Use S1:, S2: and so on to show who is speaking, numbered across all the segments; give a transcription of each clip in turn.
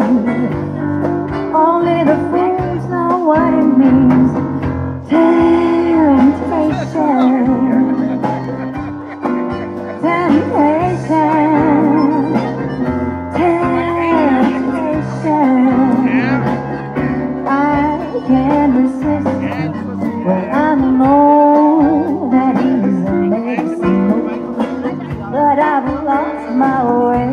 S1: Only the fools know what it means. Temptation, temptation, temptation. I can't resist when I know that he's amazing, but I've lost my way.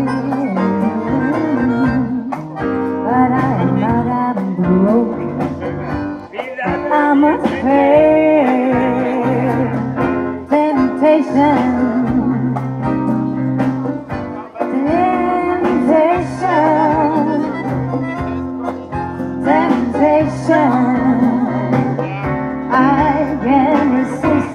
S1: But I am not, I'm broke. I must pay temptation, temptation, temptation. I can't resist.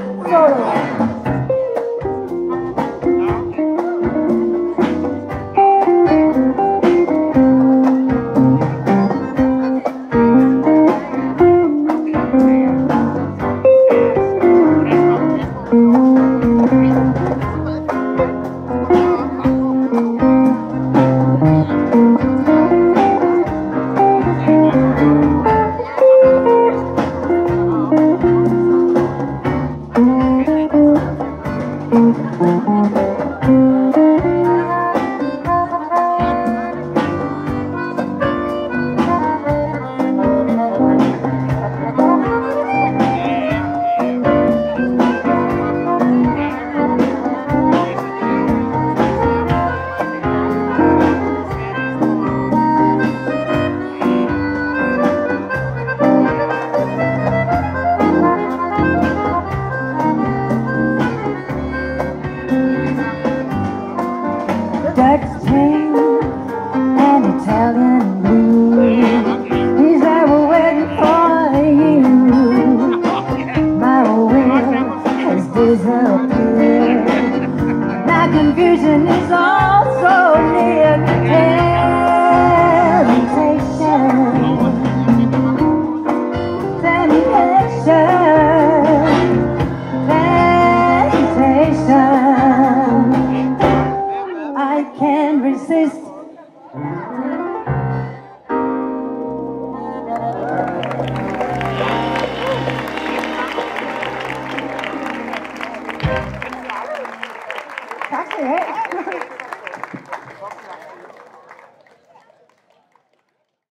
S1: Dutch chain and Italian blue. These are waiting for you. My will has disappeared. My confusion is also near. Temptation, temptation, temptation. I can't resist. Tack ska du ha.